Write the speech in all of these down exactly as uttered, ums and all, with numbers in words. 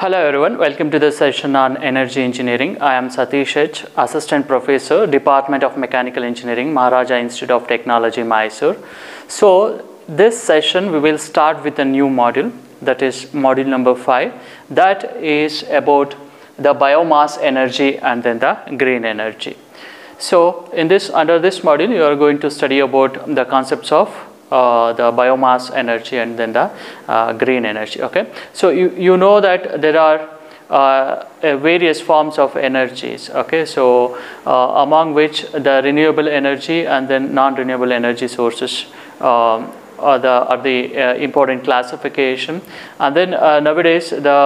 Hello everyone, welcome to the session on energy engineering. I am Satish H, Assistant Professor, Department of Mechanical Engineering, Maharaja Institute of Technology, Mysore. So this session we will start with a new module, that is module number five, that is about the biomass energy and then the green energy. So in this, under this module, you are going to study about the concepts of Uh, the biomass energy and then the uh, green energy. Okay, so you you know that there are uh, various forms of energies. Okay, so uh, among which the renewable energy and then non-renewable energy sources um, are the are the uh, important classification. And then uh, nowadays the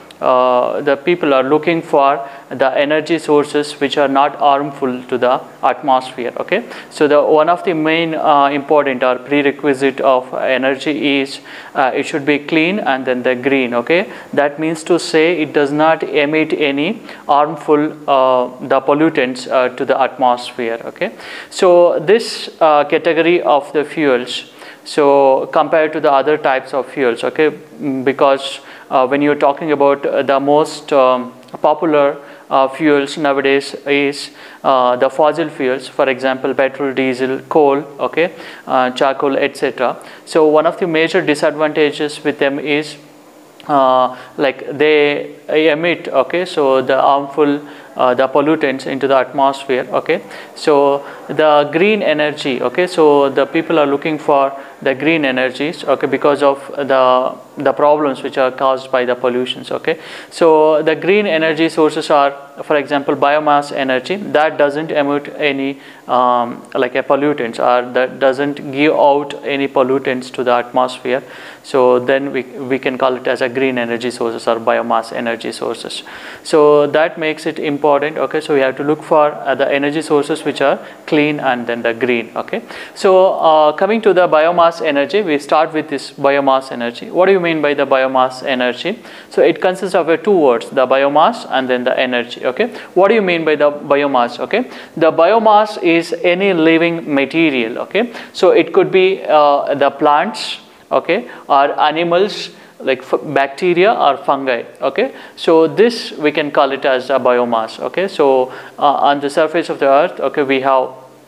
Uh, the people are looking for the energy sources which are not harmful to the atmosphere. Okay, so the one of the main uh, important or prerequisite of energy is uh, it should be clean and then the green. Okay, that means to say it does not emit any harmful uh, the pollutants uh, to the atmosphere. Okay, so this uh, category of the fuels, so compared to the other types of fuels, okay, because Uh, when you're talking about uh, the most um, popular uh, fuels nowadays is uh, the fossil fuels, for example, petrol, diesel, coal, okay, uh, charcoal, et cetera. So one of the major disadvantages with them is uh, like they emit, okay, so the harmful Uh, the pollutants into the atmosphere. Okay, so the green energy, okay, so the people are looking for the green energies, okay, because of the the problems which are caused by the pollutions. Okay, so the green energy sources are, for example, biomass energy that doesn't emit any um, like a pollutants, or that doesn't give out any pollutants to the atmosphere. So then we, we can call it as a green energy sources or biomass energy sources. So that makes it important. Okay, so we have to look for uh, the energy sources which are clean and then the green. Okay, so uh, coming to the biomass energy, we start with this biomass energy. What do you mean by the biomass energy? So it consists of uh, two words, the biomass and then the energy. Okay, what do you mean by the biomass? Okay, the biomass is any living material. Okay, so it could be uh, the plants, okay, or animals like bacteria or fungi. Okay, so this we can call it as a biomass. Okay, so uh, on the surface of the earth, okay, we have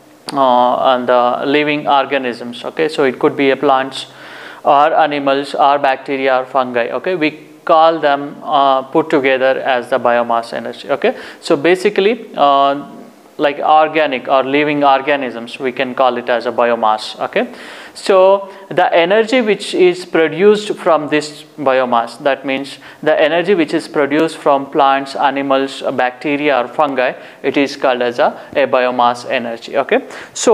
uh, and the living organisms. Okay, so it could be a plants or animals or bacteria or fungi. Okay, we call them uh, put together as the biomass energy. Okay, so basically uh, like organic or living organisms, we can call it as a biomass. Okay, so the energy which is produced from this biomass, that means the energy which is produced from plants, animals, bacteria or fungi, it is called as a, a biomass energy. Okay, so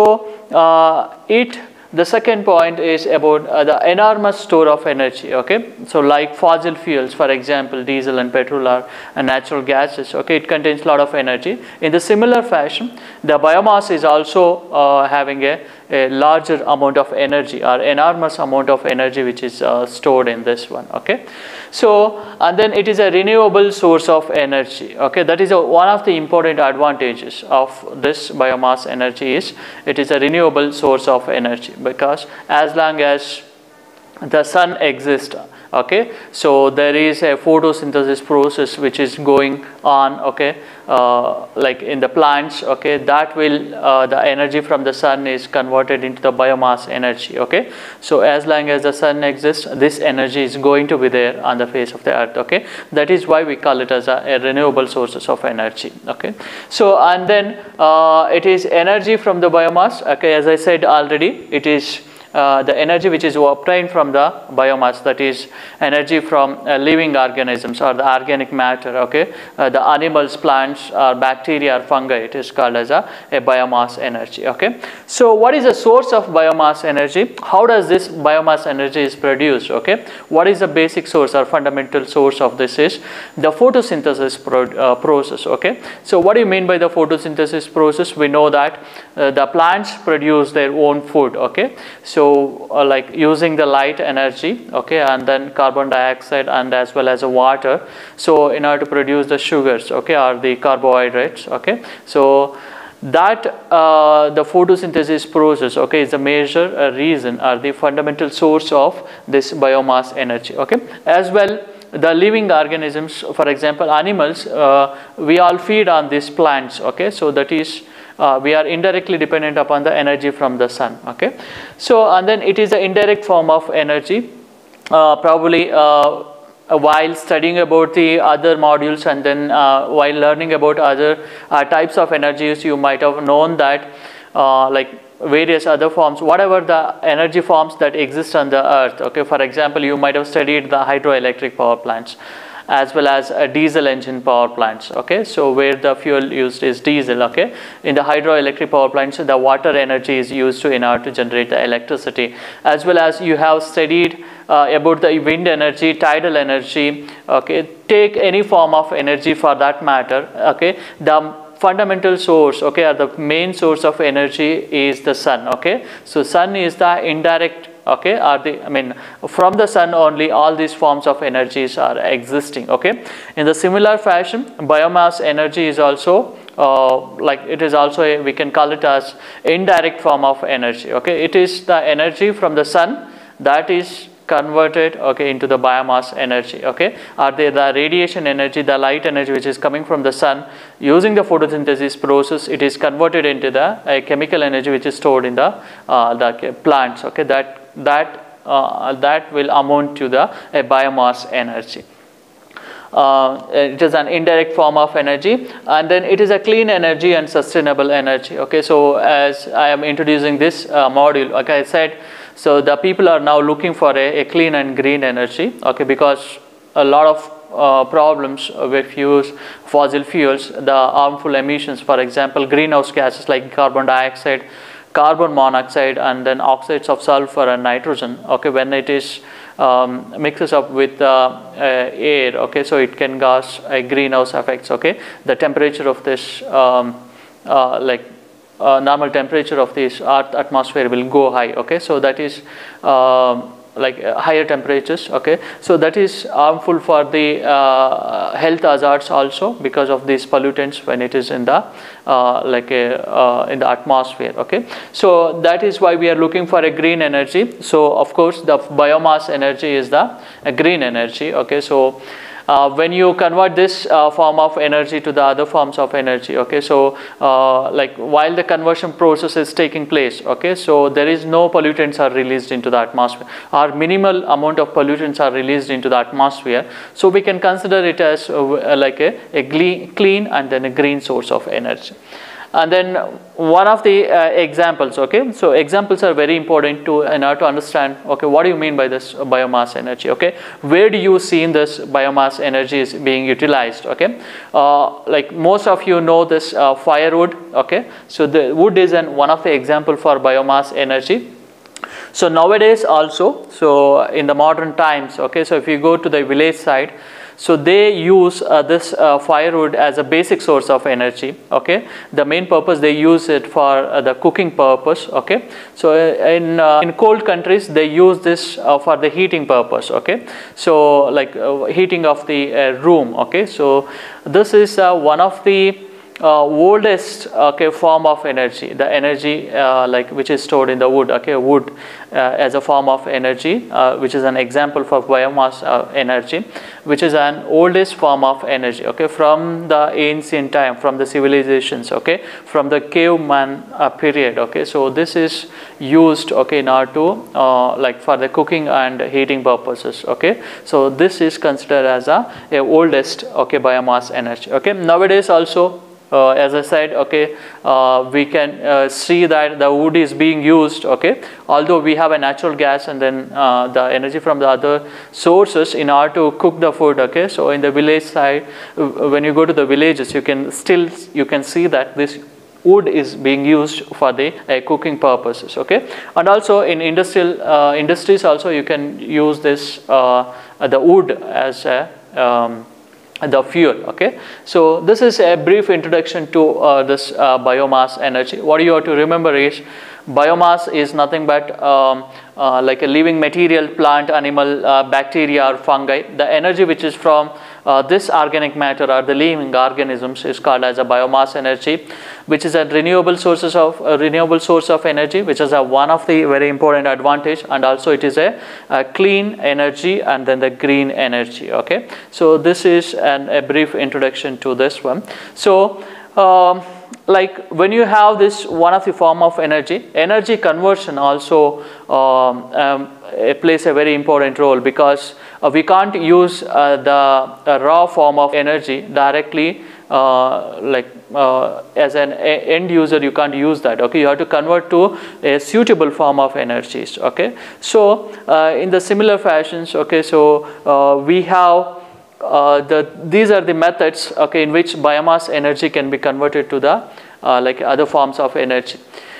uh, it the second point is about uh, the enormous store of energy. Okay, so like fossil fuels, for example, diesel and petrol are uh, natural gases. Okay, it contains a lot of energy. In the similar fashion, the biomass is also uh, having a, a larger amount of energy or enormous amount of energy which is uh, stored in this one. Okay, so and then it is a renewable source of energy. Okay, that is a, one of the important advantages of this biomass energy is it is a renewable source of energy, because as long as the sun exists, okay, so there is a photosynthesis process which is going on, okay, uh, like in the plants, okay, that will uh, the energy from the sun is converted into the biomass energy. Okay, so as long as the sun exists, this energy is going to be there on the face of the earth. Okay, that is why we call it as a, a renewable sources of energy. Okay, so and then uh, it is energy from the biomass. Okay, as I said already, it is Uh, the energy which is obtained from the biomass, that is energy from uh, living organisms or the organic matter. Okay, uh, the animals, plants, or bacteria or fungi, it is called as a, a biomass energy. Okay, so what is the source of biomass energy? How does this biomass energy is produced? Okay, what is the basic source or fundamental source of this is the photosynthesis pro uh, process. Okay, so what do you mean by the photosynthesis process? We know that uh, the plants produce their own food. Okay, so uh, like using the light energy, okay, and then carbon dioxide and as well as water, so in order to produce the sugars, okay, or the carbohydrates. Okay, so that uh, the photosynthesis process, okay, is the major uh, reason or the fundamental source of this biomass energy. Okay, as well the living organisms, for example animals, uh, we all feed on these plants, okay, so that is uh, we are indirectly dependent upon the energy from the sun, okay. So and then it is an indirect form of energy. Uh, probably uh, while studying about the other modules and then uh, while learning about other uh, types of energies, you might have known that uh, like various other forms, whatever the energy forms that exist on the earth, okay. For example, you might have studied the hydroelectric power plants as well as a diesel engine power plants, okay. So where the fuel used is diesel, okay. In the hydroelectric power plants, the water energy is used to in order to generate the electricity, as well as you have studied uh, about the wind energy, tidal energy, okay. Take any form of energy for that matter, okay. The fundamental source, okay, or the main source of energy is the sun, okay. So sun is the indirect, okay, or the I mean from the sun only all these forms of energies are existing, okay. In the similar fashion, biomass energy is also uh, like it is also a, we can call it as indirect form of energy, okay. It is the energy from the sun that is converted, okay, into the biomass energy, okay. Are they the radiation energy, the light energy which is coming from the sun using the photosynthesis process, it is converted into the uh, chemical energy which is stored in the uh, the plants, okay. That that uh, that will amount to the uh, biomass energy. Uh, it is an indirect form of energy, and then it is a clean energy and sustainable energy, okay. So as I am introducing this uh, module, like I said, so the people are now looking for a, a clean and green energy, okay, because a lot of uh, problems with use fossil fuels, the harmful emissions, for example greenhouse gases like carbon dioxide, carbon monoxide, and then oxides of sulfur and nitrogen, okay, when it is um, mixes up with uh, uh, air, okay, so it can cause a greenhouse effects, okay. The temperature of this um, uh, like Uh, normal temperature of this earth atmosphere will go high, okay. So that is um, like uh, higher temperatures, okay. So that is harmful for the uh, health hazards also because of these pollutants when it is in the uh, like a, uh, in the atmosphere, okay. So that is why we are looking for a green energy. So of course the biomass energy is the uh, green energy, okay. So Uh, when you convert this uh, form of energy to the other forms of energy, okay, so uh, like while the conversion process is taking place, okay, so there is no pollutants are released into the atmosphere, or minimal amount of pollutants are released into the atmosphere, so we can consider it as uh, like a, a clean and then a green source of energy. And then one of the uh, examples, okay, so examples are very important to in order to understand, okay, what do you mean by this biomass energy, okay. Where do you see in this biomass energy is being utilized, okay. Uh, like most of you know this uh, firewood, okay. So the wood is an one of the example for biomass energy. So nowadays also, so in the modern times, okay, so if you go to the village side, so they use uh, this uh, firewood as a basic source of energy, okay. The main purpose they use it for uh, the cooking purpose, okay. So in uh, in cold countries they use this uh, for the heating purpose, okay. So like uh, heating of the uh, room, okay. So this is uh, one of the uh, oldest, okay, form of energy, the energy uh, like which is stored in the wood, okay. Wood uh, as a form of energy, uh, which is an example for biomass uh, energy, which is an oldest form of energy, okay, from the ancient time, from the civilizations, okay, from the caveman uh, period, okay. So this is used, okay, in order to uh, like for the cooking and heating purposes, okay. So this is considered as a, a oldest, okay, biomass energy, okay. Nowadays also, Uh, as I said, okay, uh, we can uh, see that the wood is being used, okay, although we have a natural gas and then uh, the energy from the other sources in order to cook the food, okay. So in the village side, when you go to the villages, you can still you can see that this wood is being used for the uh, cooking purposes, okay. And also in industrial uh, industries also you can use this uh, the wood as a um, the fuel, okay. So this is a brief introduction to uh, this uh, biomass energy. What you have to remember is biomass is nothing but um, uh, like a living material, plant, animal, uh, bacteria or fungi. The energy which is from uh, this organic matter or the living organisms is called as a biomass energy, which is a renewable sources of a renewable source of energy, which is a one of the very important advantage, and also it is a, a clean energy and then the green energy. Okay, so this is an, a brief introduction to this one. So um, like when you have this one of the form of energy, energy conversion also um, um, it plays a very important role, because uh, we can't use uh, the uh, raw form of energy directly, uh, like uh, as an end user you can't use that. Okay, you have to convert to a suitable form of energies. Okay, so uh, in the similar fashions, okay, so uh, we have uh, the these are the methods, okay, in which biomass energy can be converted to the uh, like other forms of energy.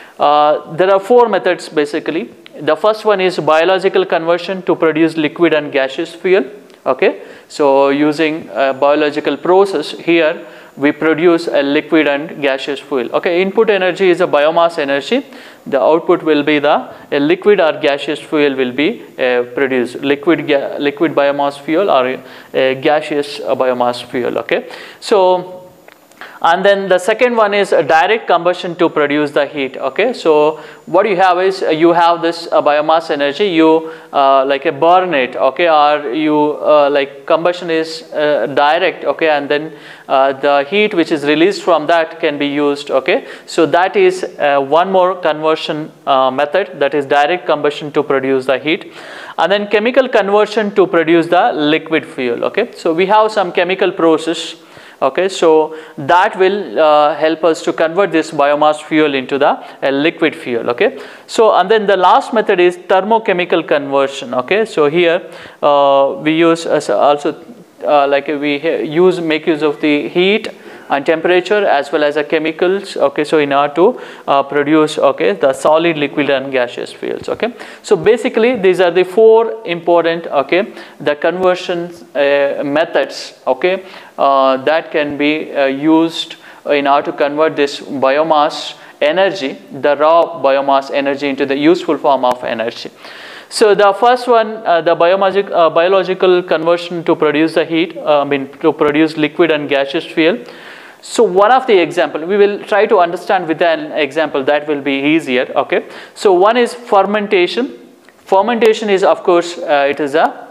Uh, there are four methods basically. The first one is biological conversion to produce liquid and gaseous fuel. Okay, so using a biological process here we produce a liquid and gaseous fuel. Okay, input energy is a biomass energy. The output will be the a liquid or gaseous fuel will be uh, produced. Liquid ga liquid biomass fuel or a, a gaseous uh, biomass fuel. Okay, so. And then the second one is a direct combustion to produce the heat. Okay, so what you have is uh, you have this uh, biomass energy, you uh, like a burn it, okay, or you uh, like combustion is uh, direct, okay, and then uh, the heat which is released from that can be used. Okay, so that is uh, one more conversion uh, method, that is direct combustion to produce the heat. And then chemical conversion to produce the liquid fuel. Okay, so we have some chemical process. Okay, so that will uh, help us to convert this biomass fuel into the uh, liquid fuel. Okay, so and then the last method is thermochemical conversion. Okay, so here uh, we use as also uh, like we use make use of the heat and temperature as well as the chemicals. Okay, so in order to uh, produce, okay, the solid, liquid and gaseous fuels. Okay, so basically these are the four important, okay, the conversion uh, methods, okay, uh, that can be uh, used in order to convert this biomass energy, the raw biomass energy, into the useful form of energy. So the first one, uh, the biomagic, uh, biological conversion to produce the heat, uh, I mean to produce liquid and gaseous fuel. So one of the example, we will try to understand with an example, that will be easier. Okay, so one is fermentation. Fermentation is, of course, uh, it is a,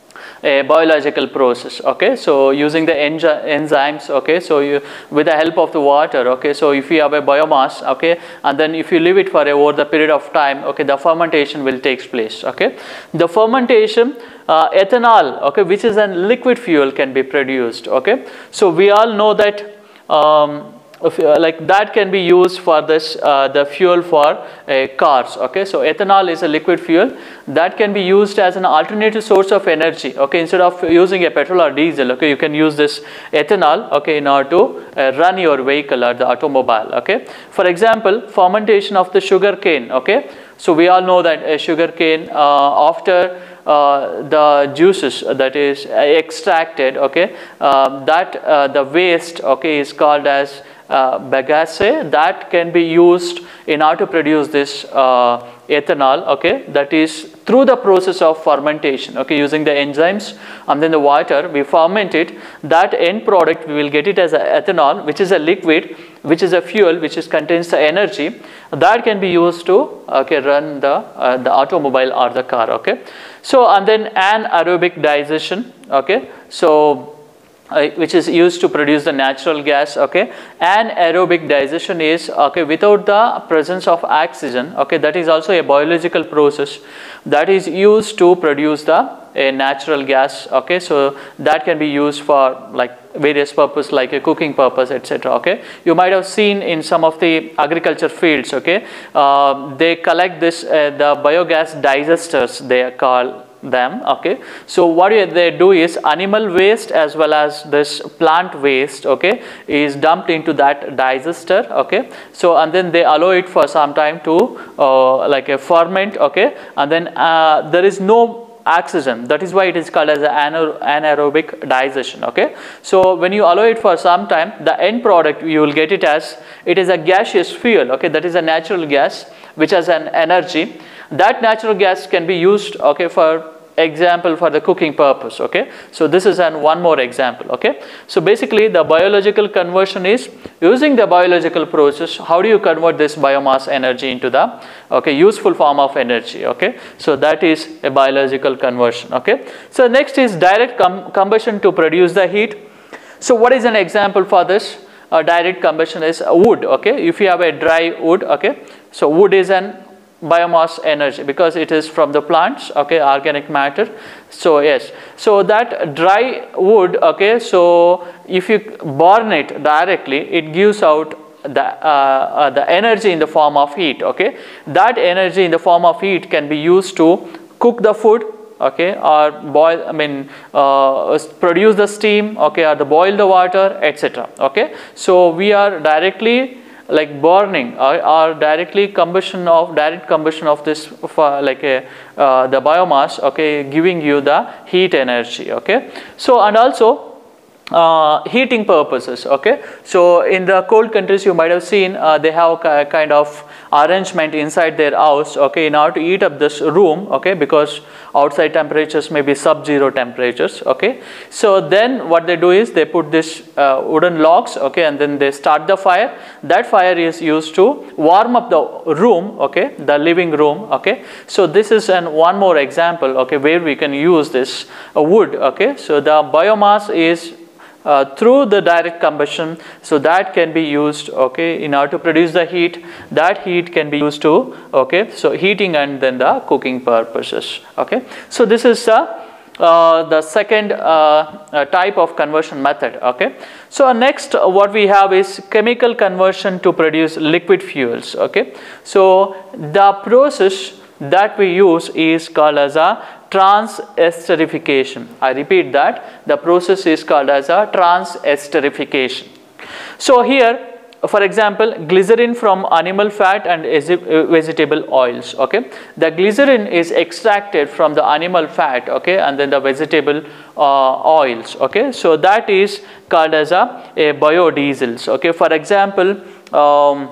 a biological process. Okay, so using the enzy enzymes. Okay, so you with the help of the water. Okay, so if you have a biomass, okay, and then if you leave it for a, over the period of time, okay, the fermentation will take place. Okay, the fermentation, uh, ethanol, okay, which is a liquid fuel, can be produced. Okay, so we all know that. Um, if, uh, like that can be used for this uh, the fuel for uh, cars. Okay, so ethanol is a liquid fuel that can be used as an alternative source of energy. Okay, instead of using a petrol or diesel, okay, you can use this ethanol, okay, in order to uh, run your vehicle or the automobile. Okay, for example, fermentation of the sugar cane. Okay, so we all know that uh, sugar cane uh, after Uh, the juices that is extracted, okay, uh, that uh, the waste, okay, is called as uh, bagasse, that can be used in order to produce this uh, ethanol, okay, that is through the process of fermentation, okay, using the enzymes and then the water, we ferment it. That end product we will get it as a ethanol, which is a liquid, which is a fuel which is contains the energy that can be used to, okay, run the uh, the automobile or the car. Okay, so and then anaerobic digestion, okay, so uh, which is used to produce the natural gas. Okay, anaerobic digestion is, okay, without the presence of oxygen, okay, that is also a biological process that is used to produce the a natural gas. Okay, so that can be used for like various purpose, like a cooking purpose, etc. Okay, you might have seen in some of the agriculture fields, okay, uh, they collect this uh, the biogas digesters, they call them. Okay, so what they do is animal waste as well as this plant waste, okay, is dumped into that digester. Okay, so and then they allow it for some time to uh, like a ferment. Okay, and then uh, there is no oxygen, that is why it is called as anaerobic digestion. Okay, so when you allow it for some time, the end product you will get it as, it is a gaseous fuel. Okay, that is a natural gas which has an energy. That natural gas can be used, okay, for example for the cooking purpose, okay. So this is an one more example, okay. So basically the biological conversion is using the biological process, how do you convert this biomass energy into the, okay, useful form of energy, okay. So that is a biological conversion, okay. So next is direct com combustion to produce the heat. So what is an example for this? Uh, direct combustion is wood, okay. If you have a dry wood, okay, so wood is an biomass energy because it is from the plants, okay, organic matter. So yes, so that dry wood, okay, so if you burn it directly, it gives out the uh, uh, the energy in the form of heat, okay. That energy in the form of heat can be used to cook the food, okay, or boil, I mean uh, produce the steam, okay, or the boil the water, etc., okay. So we are directly like burning or, or directly combustion of direct combustion of this for like a uh, the biomass, okay, giving you the heat energy, okay. So and also uh, heating purposes, okay. So in the cold countries you might have seen uh, they have a kind of arrangement inside their house, okay, in order to heat up this room, okay, because outside temperatures may be sub-zero temperatures, okay. So then what they do is they put this uh, wooden logs, okay, and then they start the fire. That fire is used to warm up the room, okay, the living room, okay. So this is an one more example, okay, where we can use this uh, wood, okay. So the biomass is Uh, through the direct combustion, so that can be used, okay, in order to produce the heat. That heat can be used to, okay, so heating and then the cooking purposes, okay. So this is uh, uh, the second uh, uh, type of conversion method, okay. So uh, next uh, what we have is chemical conversion to produce liquid fuels, okay. So the process that we use is called as a trans-esterification. I repeat that, the process is called as a trans-esterification. So here, for example, glycerin from animal fat and vegetable oils, okay. The glycerin is extracted from the animal fat, okay, and then the vegetable uh, oils, okay. So that is called as a, a biodiesels, okay. For example, um,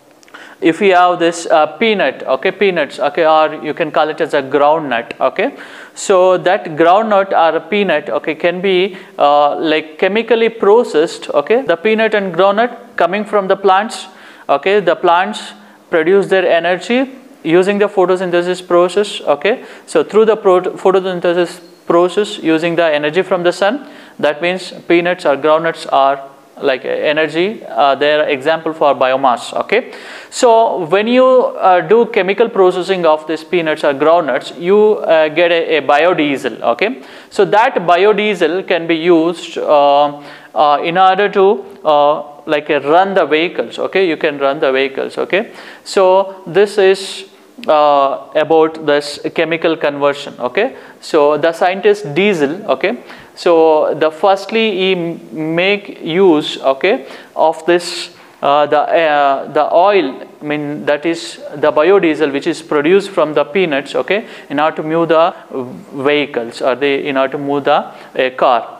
if you have this uh, peanut, okay, peanuts, okay, or you can call it as a groundnut, okay. So that groundnut or a peanut, okay, can be uh, like chemically processed, okay. The peanut and groundnut coming from the plants, okay. The plants produce their energy using the photosynthesis process, okay. So through the photosynthesis process using the energy from the sun, that means peanuts or groundnuts are like energy, uh, they are example for biomass, okay. So when you uh, do chemical processing of these peanuts or groundnuts, you uh, get a, a biodiesel, okay. So that biodiesel can be used uh, uh, in order to uh, like uh, run the vehicles, okay. You can run the vehicles, okay. So this is uh, about this chemical conversion, okay. So the scientist Diesel, okay. So the firstly he make use, okay, of this uh, the uh, the oil, I mean that is the biodiesel which is produced from the peanuts, okay, in order to move the vehicles or they in order to move the uh, car.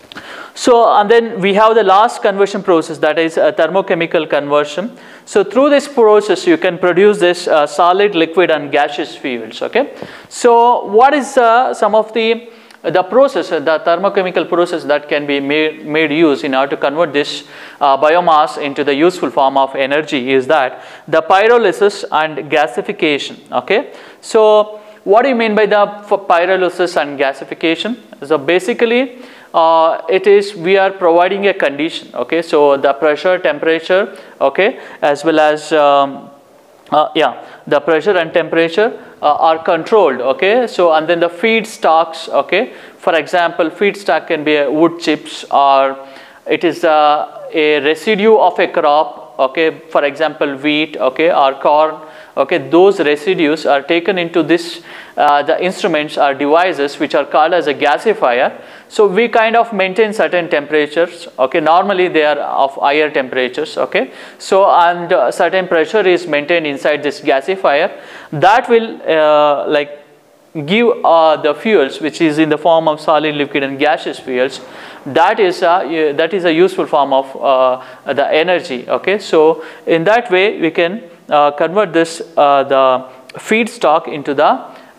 So and then we have the last conversion process, that is a thermochemical conversion. So through this process you can produce this uh, solid, liquid and gaseous fuels, okay. So what is uh, some of the the process, the thermochemical process that can be made, made use in order to convert this uh, biomass into the useful form of energy is that the pyrolysis and gasification, okay. So what do you mean by the pyrolysis and gasification? So basically uh, it is we are providing a condition, okay. So the pressure, temperature, okay, as well as um, uh, yeah, the pressure and temperature uh, are controlled, okay. So and then the feedstocks, okay. For example, feedstock can be a wood chips or it is a, a residue of a crop, okay. For example, wheat, okay, or corn, okay. Those residues are taken into this uh, the instruments or devices which are called as a gasifier. So we kind of maintain certain temperatures, okay. Normally they are of higher temperatures, okay. So and uh, certain pressure is maintained inside this gasifier that will uh, like give uh, the fuels which is in the form of solid, liquid and gaseous fuels. That is a, that is a useful form of uh, the energy, okay. So in that way we can uh, convert this uh, the feedstock into the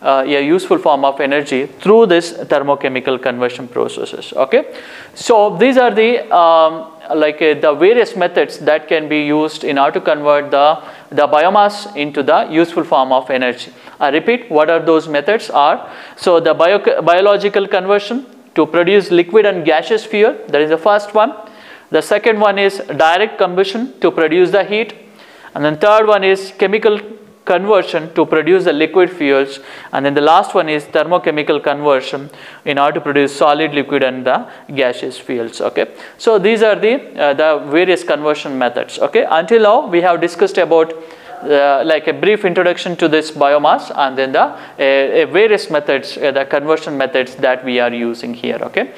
uh, a useful form of energy through this thermochemical conversion processes. Okay, so these are the um, like uh, the various methods that can be used in order to convert the the biomass into the useful form of energy. I repeat, what are those methods are? So the bio biological conversion to produce liquid and gaseous fuel, that is the first one. The second one is direct combustion to produce the heat, and then third one is chemical conversion to produce the liquid fuels, and then the last one is thermochemical conversion in order to produce solid, liquid and the gaseous fuels. Okay, so these are the uh, the various conversion methods. Okay, until now we have discussed about uh, like a brief introduction to this biomass, and then the uh, uh, various methods, uh, the conversion methods that we are using here. Okay,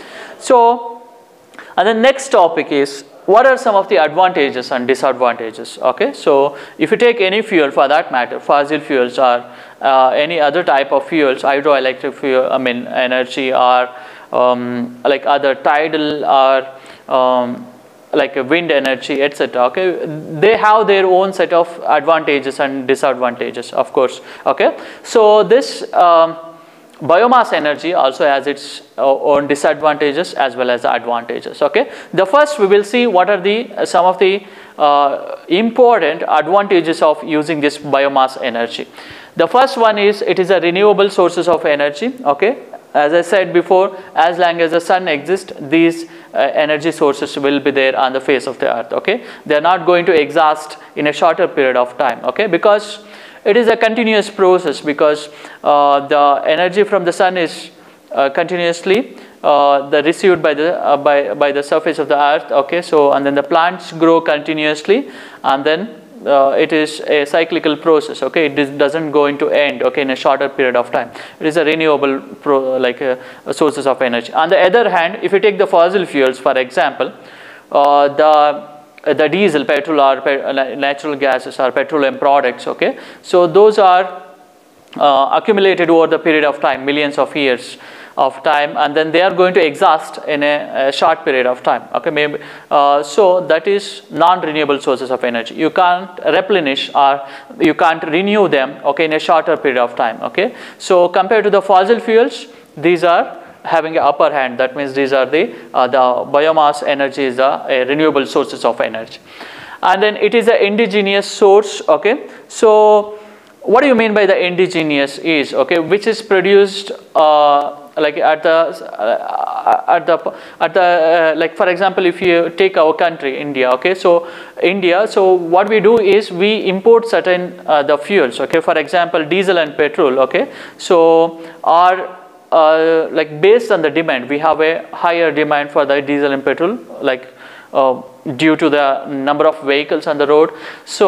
so and the next topic is, what are some of the advantages and disadvantages? Okay, so if you take any fuel for that matter, fossil fuels or uh, any other type of fuels, hydroelectric fuel, I mean energy, or um, like other tidal or um, like a wind energy, et cetera. Okay, they have their own set of advantages and disadvantages, of course. Okay, so this um, biomass energy also has its own disadvantages as well as the advantages. Okay, the first we will see what are the uh, some of the uh, important advantages of using this biomass energy. The first one is it is a renewable sources of energy. Okay, as I said before, as long as the sun exists, these uh, energy sources will be there on the face of the earth. Okay, they are not going to exhaust in a shorter period of time. Okay, because it is a continuous process, because uh, the energy from the sun is uh, continuously uh, the received by the uh, by by the surface of the earth. Okay, so and then the plants grow continuously, and then uh, it is a cyclical process. Okay, it is, doesn't going to end. Okay, in a shorter period of time. It is a renewable pro, like uh, sources of energy. On the other hand, if you take the fossil fuels, for example, uh, the the diesel, petrol or pe natural gases or petroleum products. Okay, so those are uh, accumulated over the period of time, millions of years of time, and then they are going to exhaust in a, a short period of time. Okay, maybe uh, so that is non-renewable sources of energy. You can't replenish or you can't renew them. Okay, in a shorter period of time. Okay, so compared to the fossil fuels, these are having an upper hand. That means these are the uh, the biomass energy is a, a renewable sources of energy, and then it is an indigenous source. Okay, so what do you mean by the indigenous is, okay, which is produced uh, like at the uh, at the at the uh, like for example, if you take our country India. Okay, so India, so what we do is we import certain uh, the fuels. Okay, for example, diesel and petrol. Okay, so our Uh, like based on the demand, we have a higher demand for the diesel and petrol, like uh, due to the number of vehicles on the road. So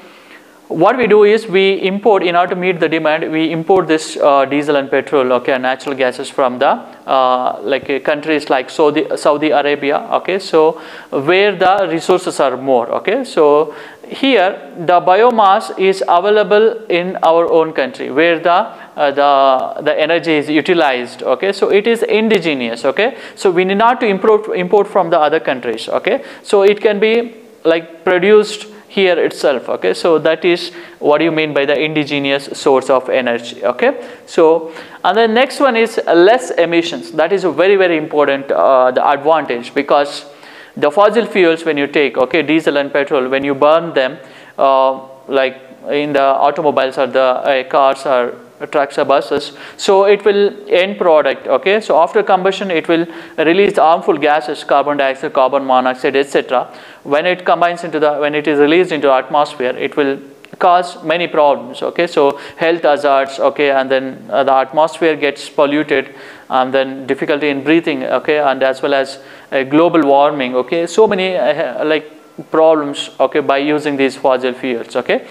what we do is we import, in order to meet the demand, we import this uh, diesel and petrol, okay, and natural gases from the uh, like uh, countries like Saudi, Saudi Arabia. Okay, so where the resources are more. Okay, so here the biomass is available in our own country, where the uh, the the energy is utilized. Okay, so it is indigenous. Okay, so we need not to import import from the other countries. Okay, so it can be like produced here itself. Okay, so that is what you mean by the indigenous source of energy. Okay, so and the next one is less emissions. That is a very very important uh, the advantage, because the fossil fuels, when you take, okay, diesel and petrol, when you burn them uh, like in the automobiles or the uh, cars or trucks or buses, so it will end product. Okay, so after combustion it will release harmful gases, carbon dioxide, carbon monoxide, et cetera. When it combines into the when it is released into the atmosphere, it will cause many problems. Okay, so health hazards. Okay, and then uh, the atmosphere gets polluted, and then difficulty in breathing. Okay, and as well as uh, global warming. Okay, so many uh, like problems. Okay, by using these fossil fuels. Okay,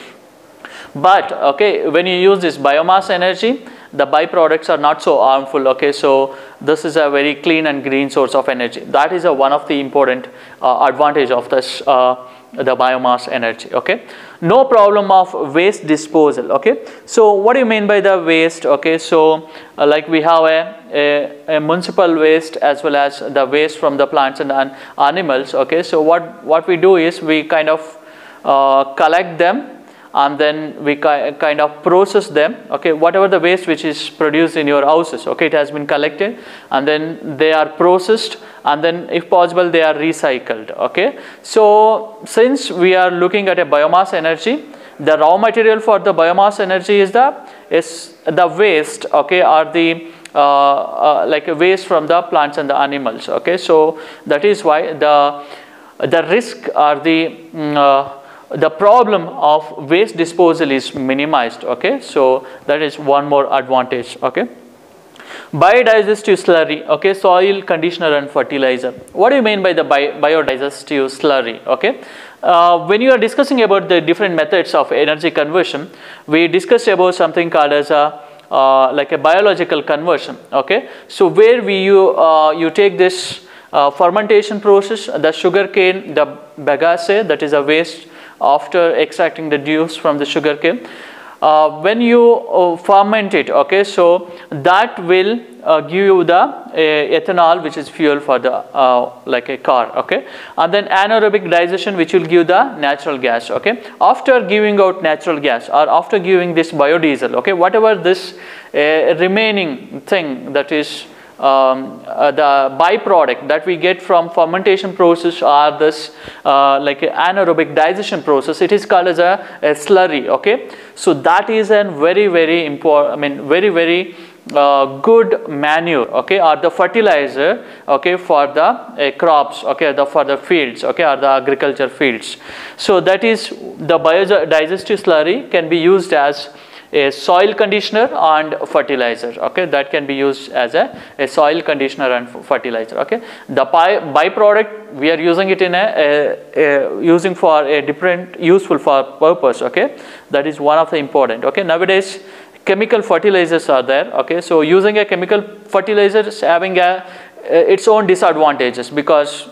but okay, when you use this biomass energy, the byproducts are not so harmful. Okay, so this is a very clean and green source of energy. That is a one of the important uh, advantage of this uh, the biomass energy. Okay, no problem of waste disposal. Okay, so what do you mean by the waste? Okay, so uh, like we have a, a, a municipal waste as well as the waste from the plants and an animals. Okay, so what what we do is we kind of uh, collect them, and then we ki kind of process them, okay, whatever the waste which is produced in your houses, okay, it has been collected and then they are processed, and then if possible they are recycled, okay. So since we are looking at a biomass energy, the raw material for the biomass energy is the is the waste, okay, or the uh, uh, like a waste from the plants and the animals, okay. So that is why the the risk or the mm, uh, the problem of waste disposal is minimized, okay. So that is one more advantage, okay. Biodigestive slurry, okay, soil conditioner and fertilizer. What do you mean by the bi biodigestive slurry, okay? Uh, when you are discussing about the different methods of energy conversion, we discussed about something called as a uh, like a biological conversion, okay. So where we you uh, you take this uh, fermentation process, the sugar cane, the bagasse, that is a waste after extracting the juice from the sugar cane. Uh, when you uh, ferment it, okay, so that will uh, give you the uh, ethanol, which is fuel for the uh, like a car, okay, and then anaerobic digestion, which will give the natural gas, okay. After giving out natural gas or after giving this biodiesel, okay, whatever this uh, remaining thing that is Um, uh, the byproduct that we get from fermentation process or this uh, like anaerobic digestion process, it is called as a, a slurry, okay. So that is a very very important, I mean very very uh, good manure, okay, or the fertilizer, okay, for the uh, crops, okay, the for the fields, okay, or the agriculture fields. So that is the biodigestive slurry can be used as a soil conditioner and fertilizer, okay, that can be used as a, a soil conditioner and fertilizer, okay. The by, byproduct we are using it in a, a, a using for a different useful for purpose, okay, that is one of the important, okay. Nowadays chemical fertilizers are there, okay, so using a chemical fertilizer is having a, a its own disadvantages, because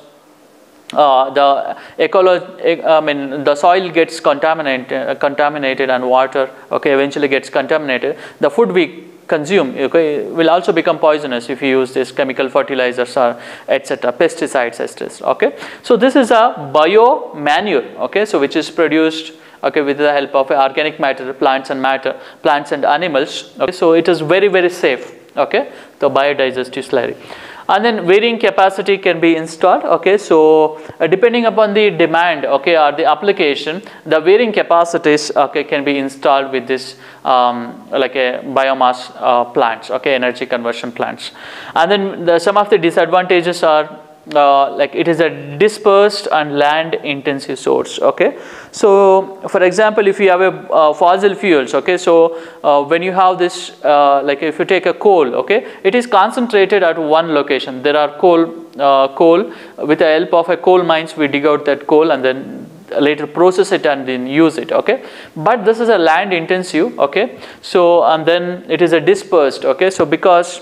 Uh, the ecology, I mean, the soil gets contaminated, uh, contaminated, and water, okay, eventually gets contaminated. The food we consume, okay, will also become poisonous if you use this chemical fertilizers or et cetera, pesticides, et cetera. Okay, so this is a bio manure, okay, so which is produced, okay, with the help of organic matter, plants and matter, plants and animals. Okay, so it is very very safe. Okay, the biodigestive slurry. And then varying capacity can be installed, okay, so uh, depending upon the demand, okay, or the application, the varying capacities, okay, can be installed with this um, like a biomass uh, plants, okay, energy conversion plants. And then the, some of the disadvantages are uh, like it is a dispersed and land intensive source, okay. So for example, if you have a uh, fossil fuels, okay, so uh, when you have this uh, like if you take a coal, okay, it is concentrated at one location. There are coal uh, coal with the help of a coal mines, we dig out that coal and then later process it and then use it, okay. But this is a land intensive, okay, so and then it is a dispersed, okay, so because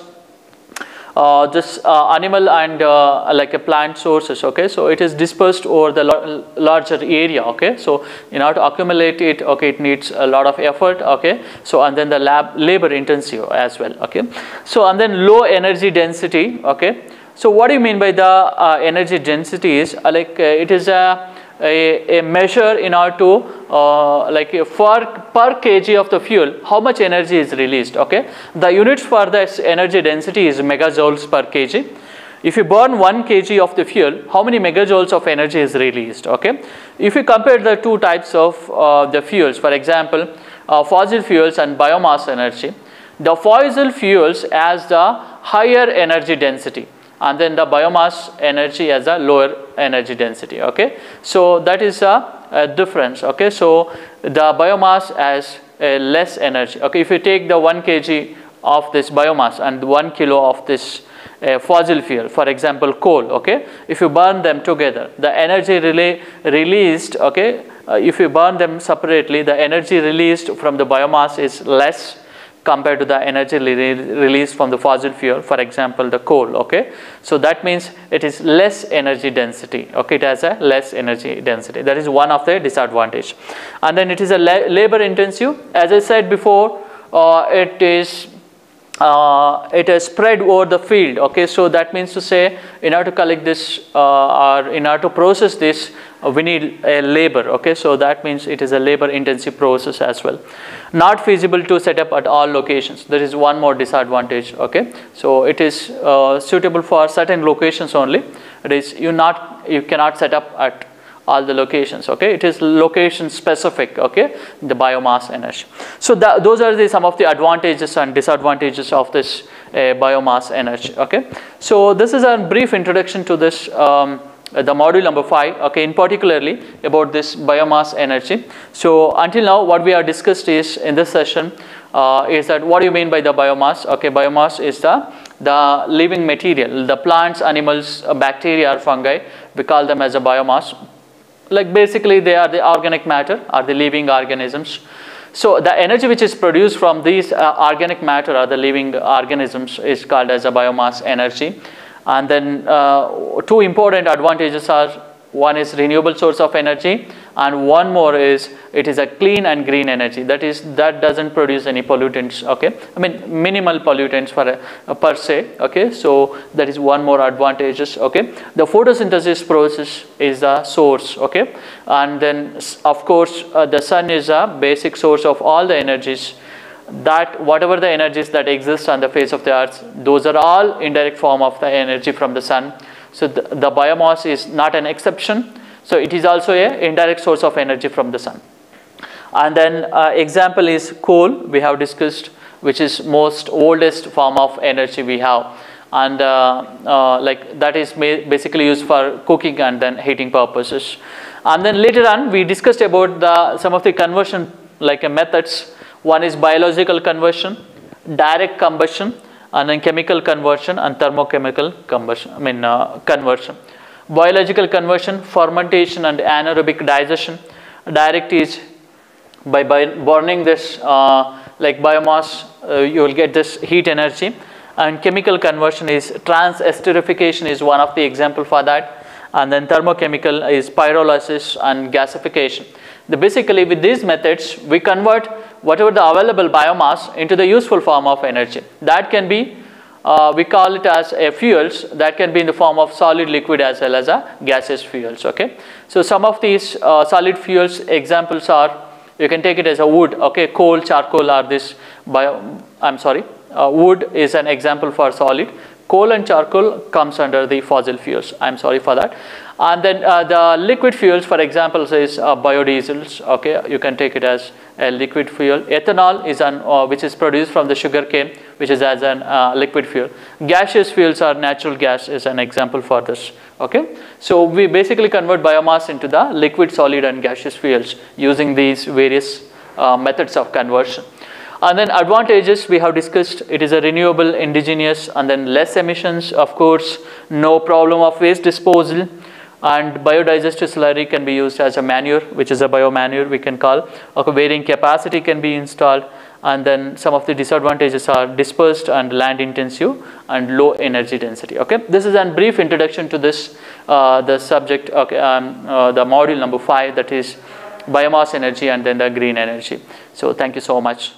Uh, this uh, animal and uh, like a plant sources, okay, so it is dispersed over the larger area, okay, so in order to accumulate it, okay, it needs a lot of effort, okay, so and then the lab labor intensive as well, okay. So and then low energy density, okay, so what do you mean by the uh, energy density is uh, like uh, it is a A, a measure in order to uh, like for per kg of the fuel how much energy is released, okay. The units for this energy density is megajoules per kg. If you burn one kg of the fuel, how many megajoules of energy is released, okay. If you compare the two types of uh, the fuels, for example uh, fossil fuels and biomass energy, the fossil fuels has the higher energy density and then the biomass energy has a lower energy density, okay. So that is a, a difference, okay. So the biomass has a less energy, okay. If you take the one kg of this biomass and one kilo of this uh, fossil fuel, for example coal, okay, if you burn them together, the energy relay released, okay, uh, if you burn them separately, the energy released from the biomass is less compared to the energy released from the fossil fuel, for example the coal, okay. So that means it is less energy density, okay, it has a less energy density. That is one of the disadvantage. And then it is a la labor intensive, as I said before, uh, it is uh, it is spread over the field. Okay, so that means to say, in order to collect this uh, or in order to process this, uh, we need a labor. Okay, so that means it is a labor intensive process as well. Not feasible to set up at all locations. There is one more disadvantage. Okay, so it is uh, suitable for certain locations only. It is you not you cannot set up at all the locations. Okay, it is location specific. Okay, the biomass energy. So that, those are the some of the advantages and disadvantages of this uh, biomass energy. Okay, so this is a brief introduction to this um, the module number five. Okay, in particularly about this biomass energy. So until now, what we have discussed is in this session uh, is that what do you mean by the biomass? Okay, biomass is the the living material, the plants, animals, uh, bacteria, or fungi. We call them as a biomass. Like basically they are the organic matter or the living organisms. So the energy which is produced from these uh, organic matter or the living organisms is called as a biomass energy. And then uh, two important advantages are, one is renewable source of energy, and one more is it is a clean and green energy. That is, that doesn't produce any pollutants. Okay, I mean minimal pollutants for a, a per se. Okay, so that is one more advantages. Okay, the photosynthesis process is the source. Okay, and then of course uh, the sun is a basic source of all the energies. That whatever the energies that exist on the face of the earth, those are all indirect form of the energy from the sun. So the, the biomass is not an exception. So it is also a indirect source of energy from the sun. And then uh, example is coal, we have discussed, which is most oldest form of energy we have. And uh, uh, like that is basically used for cooking and then heating purposes. And then later on we discussed about the some of the conversion like uh, methods. One is biological conversion, direct combustion, and then chemical conversion and thermochemical combustion, I mean uh, conversion. Biological conversion, fermentation and anaerobic digestion. Direct is by, by burning this uh, like biomass, uh, you will get this heat energy. And chemical conversion is trans-esterification is one of the example for that. And then thermochemical is pyrolysis and gasification. The basically with these methods we convert whatever the available biomass into the useful form of energy. That can be, uh, we call it as a fuels, that can be in the form of solid, liquid as well as a gaseous fuels. Okay, so some of these uh, solid fuels examples are, you can take it as a wood. Okay, coal, charcoal are this bio, I'm sorry, uh, wood is an example for solid. Coal and charcoal comes under the fossil fuels. I'm sorry for that. And then uh, the liquid fuels, for example, is uh, biodiesels. Okay, you can take it as a liquid fuel. Ethanol is an uh, which is produced from the sugar cane, which is as an uh, liquid fuel. Gaseous fuels are natural gas is an example for this. Okay, so we basically convert biomass into the liquid, solid, and gaseous fuels using these various uh, methods of conversion. And then advantages we have discussed, it is a renewable, indigenous, and then less emissions, of course, no problem of waste disposal, and biodigested slurry can be used as a manure, which is a biomanure we can call. Okay, varying capacity can be installed, and then some of the disadvantages are dispersed and land intensive and low energy density. Okay, this is a brief introduction to this, uh, the subject, okay, um, uh, the module number five, that is biomass energy and then the green energy. So thank you so much.